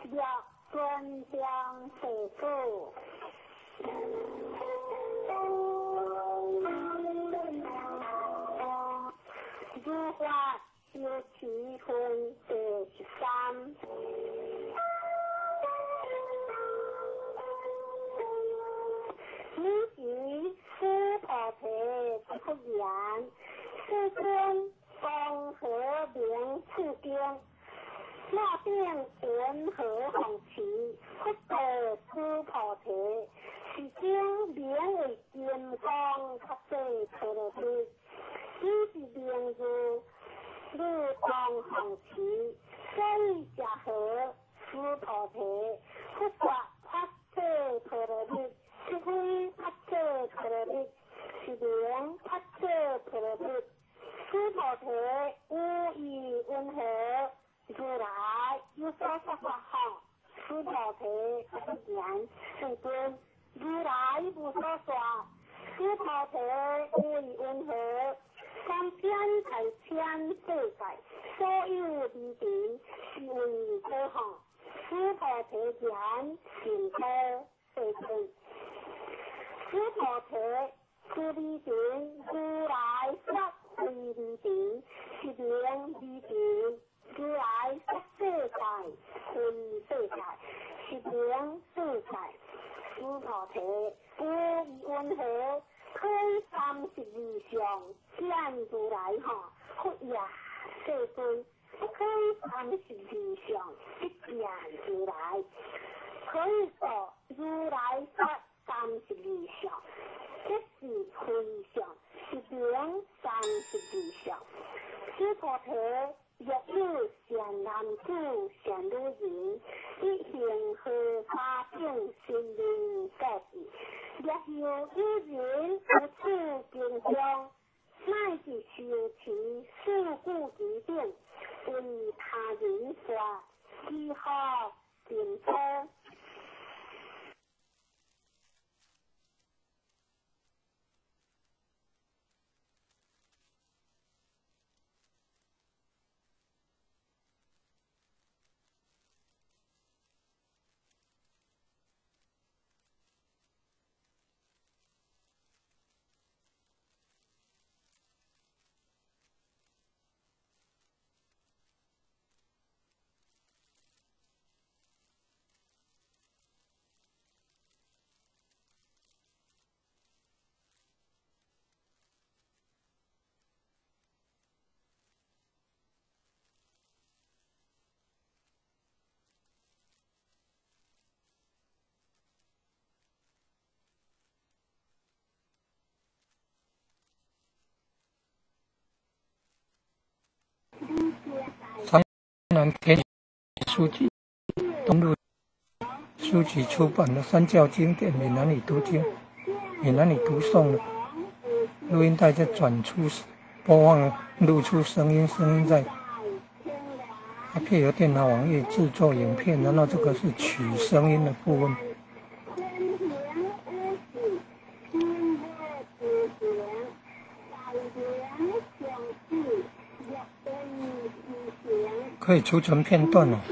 若尊将世故。如法修持分第13。以及师菩提出言，世尊公和名次经，那定云何弘持？不得师菩提，是经名为金刚较济陀罗尼，以是名字日光弘持，所以假合师菩提，不法发济陀罗尼。是非发济陀罗尼，是名发济陀罗尼。师菩提无以温和，如来有所说法后，师菩提不言，世尊，如来无所说。师菩提无以温和，三千大千世界，所有离地是为多行。师菩提言，尽多世尊。师菩提是离地，如来说为离地，是名离地。如来说世界为世界，是名世界。师菩提无以温和，可以32相见如来哈，不也世尊，不可以32相一见如来，可以说如来说32相，这是非相，是名32相。师菩提若有善男子、善女人，以行合法定心灵告示，若有人不处经中，乃至修持事故疾病，为他人说，如何尽多？ 台南田书记东路书局出版的《三教经典闽南语读经》、闽南语读诵的录音带在转出播放，录出声音在配合电脑网页制作影片，然后这个是取声音的部分。可以储存片段哦，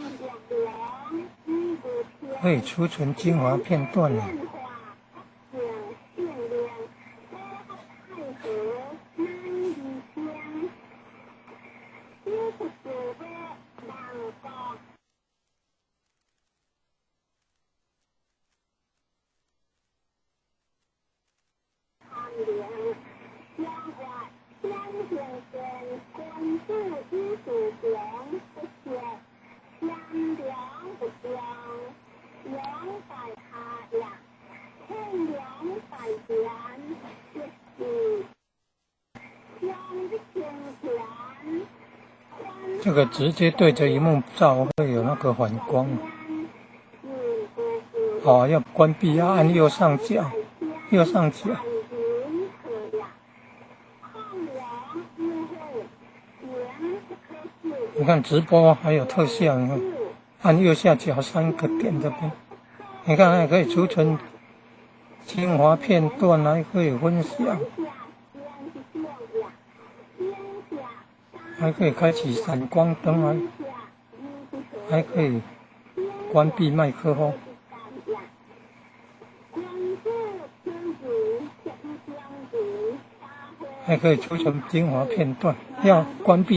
可以储存精华片段哦。这个直接对着萤幕照会有那个反光。哦，要关闭要按右上角，右上角。你看直播还有特效，你看按右下角3个点这边，你看还可以储存精华片段，还可以分享。还可以开启闪光灯，还可以关闭麦克风。还可以出成精华片段，要关闭。